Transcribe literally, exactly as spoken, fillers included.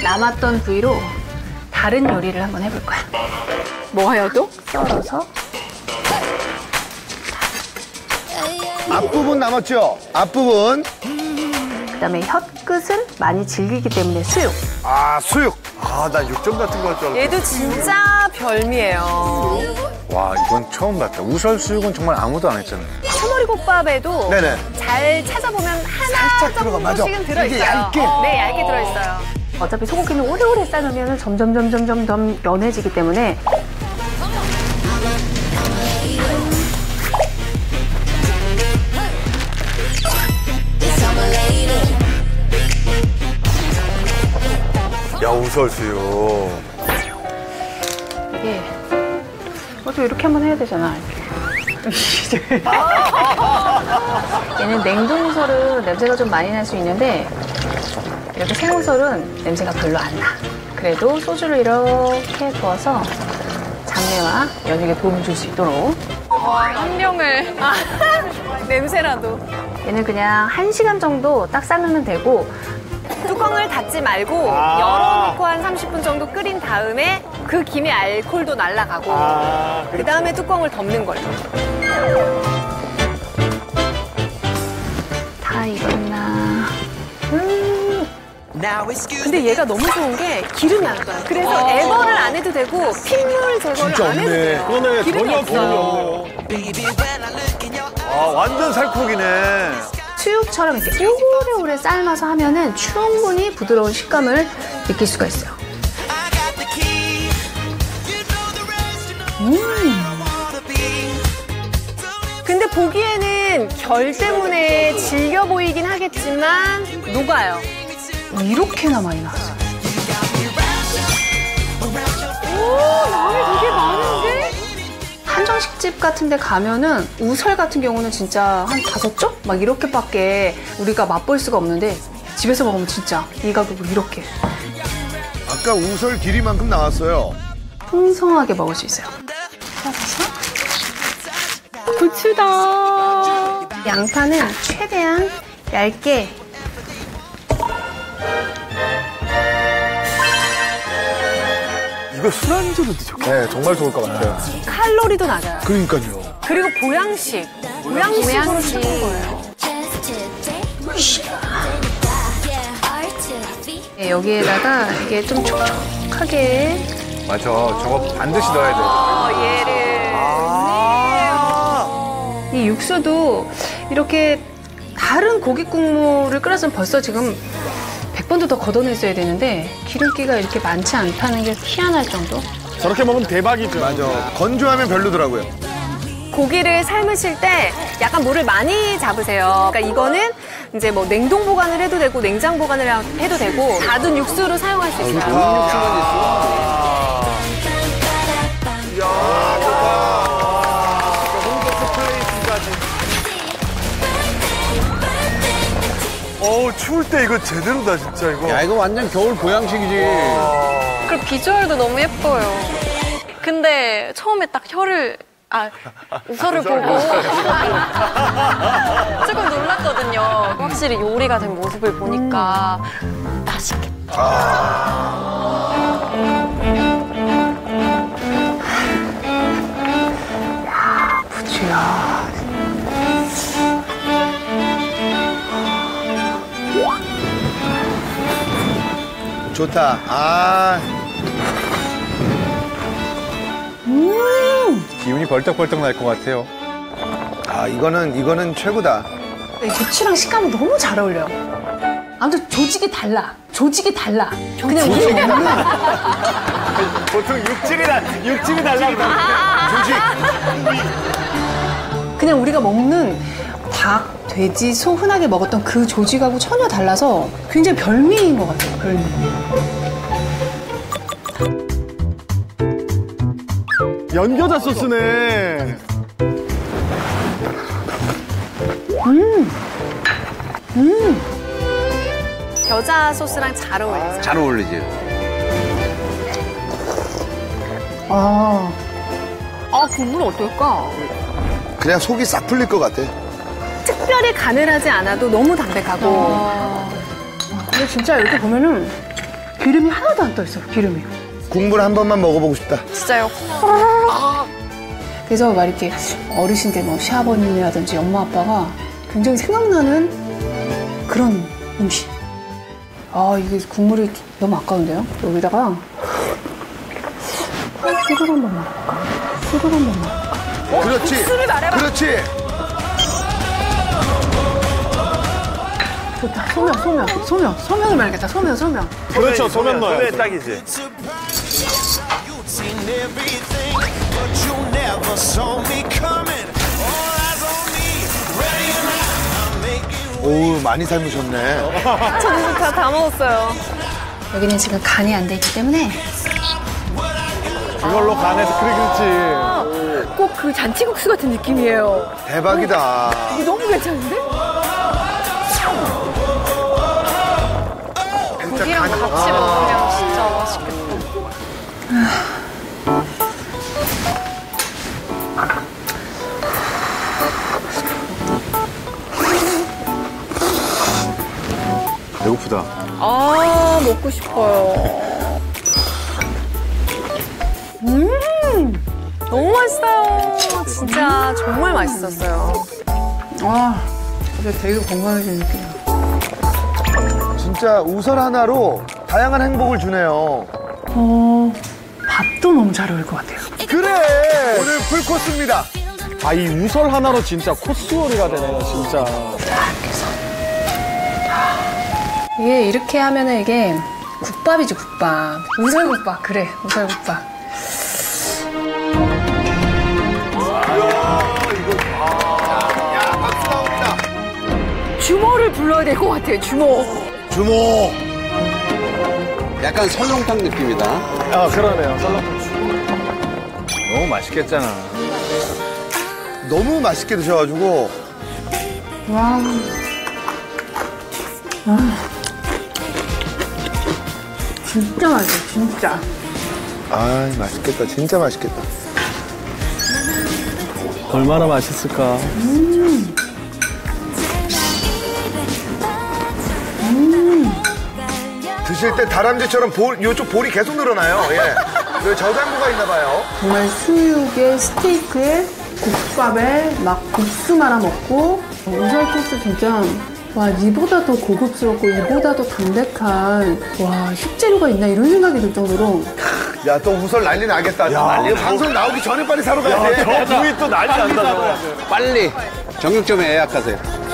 남았던 부위로 다른 요리를 한번 해볼 거야. 뭐 해요 또? 썰어서. 앞부분 남았죠? 앞부분. 그다음에 혀끝은 많이 질기기 때문에 수육. 아, 수육. 아, 나 육점 같은 거 할 줄 알았어. 얘도 진짜 별미예요. 와, 이건 처음 봤다. 우설수육은 정말 아무도 안 했잖아요. 소머리국밥에도 네네. 잘 찾아보면 하나 살짝 들어가, 맞아. 정도씩은 들어있어요. 이게 얇게. 네, 얇게 들어있어요. 어차피 소고기는 오래오래 삶으면 점점 점점 점점 연해지기 때문에 야, 우설수육. 이게 또 이렇게 한번 해야 되잖아. 이렇게. 얘는 냉동우설은 냄새가 좀 많이 날 수 있는데 이렇게 생우설은 냄새가 별로 안 나. 그래도 소주를 이렇게 부어서 잡내와 연육에 도움을 줄 수 있도록. 와, 한 명을. 아, 냄새라도. 얘는 그냥 한 시간 정도 딱 삶으면 되고 뚜껑을 닫지 말고 아. 열어놓고 한 삼십 분 정도 끓인 다음에 그 김의 알코올도 날아가고 아, 그 다음에 뚜껑을 덮는 걸로. 다 익었나. 음. 근데 얘가 너무 좋은 게 기름이 안 떠요. 그래서 애벌을 안 해도 되고 핏물 제거를 안 해도 돼요. 그러네. 기름이 전혀 없어요. 아, 완전 살코기네. 수육처럼 이렇게 오래오래 삶아서 하면은 충분히 부드러운 식감을 느낄 수가 있어요. 음. 근데 보기에는 결 때문에 질겨 보이긴 하겠지만 녹아요. 이렇게나 많이 나왔어요. 오, 양이 되게 많은데? 한정식집 같은 데 가면은 우설 같은 경우는 진짜 한 다섯 쪽? 막 이렇게밖에 우리가 맛볼 수가 없는데 집에서 먹으면 진짜 이 가격으로 이렇게 아까 우설 길이만큼 나왔어요. 풍성하게 먹을 수 있어요. 썰어서 고추다. 양파는 최대한 얇게 이거 술안주로도 좋겠다. 네, 정말 좋을 것 같아요. 칼로리도 낮아요. 그러니까요. 그리고 보양식. 보양식으로 보양식. 쓰는 거예요. 네, 여기에다가 이게 좀 촉촉하게 맞아, 저거 반드시 넣어야 돼. 어, 얘를. 아, 이 육수도 이렇게 다른 고기 국물을 끓였으면 벌써 지금 백 번도 더 걷어냈어야 되는데 기름기가 이렇게 많지 않다는 게 희한할 정도? 저렇게 먹으면 대박이죠. 맞아. 건조하면 별로더라고요. 고기를 삶으실 때 약간 물을 많이 잡으세요. 그러니까 이거는 이제 뭐 냉동 보관을 해도 되고 냉장 보관을 해도 되고 닫은 육수로 사용할 수 있어요. 이야, 좋다. 홈버스 플레이팅까지. 어우, 추울 때 이거 제대로다, 진짜, 이거. 야, 이거 완전 겨울 보양식이지. 그리고 비주얼도 너무 예뻐요. 근데 처음에 딱 혀를 아 우설을 보고 조금 놀랐거든요. 확실히 요리가 된 모습을 보니까 맛있겠다. 부추야. 좋다. 아. 기운이 벌떡벌떡 날 것 같아요. 아, 이거는, 이거는 최고다. 이 부추랑 식감이 너무 잘 어울려요. 아무튼 조직이 달라. 조직이 달라. 그냥 우리 먹는 보통 육질이, 다, 육질이 달라고. 그냥 우리가 먹는 닭, 돼지, 소 흔하게 먹었던 그 조직하고 전혀 달라서 굉장히 별미인 것 같아요. 별미. 연겨자 소스네. 음, 음. 겨자 소스랑 잘 어울려요. 잘 어울리지. 아, 아, 국물 어떨까? 그냥 속이 싹 풀릴 것 같아. 특별히 간을 하지 않아도 너무 담백하고. 근데 진짜 이렇게 보면은 기름이 하나도 안 떠있어요, 기름이. 국물 한 번만 먹어보고 싶다. 진짜요. 그래서 막 이렇게 어르신들, 뭐 시아버님이라든지 엄마 아빠가 굉장히 생각나는 그런 음식. 아, 이게 국물이 너무 아까운데요? 여기다가 술을 한 번만 먹을까? 술을 한 번만 먹을까? 그렇지. 국수를 말해봐. 그렇지. 좋다. 소면, 소면, 소면. 소면을 말겠다. 소면, 소면. 그렇죠, 소면 넣어요. 딱이지. 오우, 많이 삶으셨네. 저도 다, 다 먹었어요. 여기는 지금 간이 안 돼 있기 때문에 이걸로 간에서 그래, 그렇지. 꼭 그 잔치국수 같은 느낌이에요. 대박이다. 이거 너무 괜찮은데? 고기랑 같이 먹으면 진짜 맛있겠다. 배고프다. 아, 먹고 싶어요. 음, 너무 맛있어요. 진짜 정말 맛있었어요. 와, 진짜 되게 건강해지는 느낌이야. 진짜 우설 하나로 다양한 행복을 주네요. 어, 밥도 너무 잘 어울릴 것 같아요. 그래! 오늘 풀코스입니다. 아, 이 우설 하나로 진짜 코스요리가 되네요, 진짜. 이게 이렇게 하면은 이게 국밥이지, 국밥. 우설국밥. 그래, 우설국밥. 야, 박수 나옵니다. 주모를 불러야 될 것 같아요, 주모. 주모. 약간 설렁탕 느낌이다. 아, 그러네요, 썰렁탕. 너무 맛있겠잖아. 너무 맛있게 드셔가지고. 와. 아. 진짜 맛있어, 진짜. 아, 맛있겠다. 진짜 맛있겠다. 얼마나 맛있을까. 음. 드실 때 다람쥐처럼 볼, 이쪽 볼이 계속 늘어나요. 예. 그 저장고가 있나 봐요. 정말 수육에 스테이크에 국밥에 막 국수 말아 먹고 우설 코스 진짜 와 이보다 더 고급스럽고 이보다 더 담백한 와 식재료가 있나 이런 생각이 들 정도로 야, 또 우설 난리 나겠다. 난리 방송 나오기 전에 빨리 사러 가야 돼. 저 부위 또 난리 난다. 빨리 정육점에 예약하세요.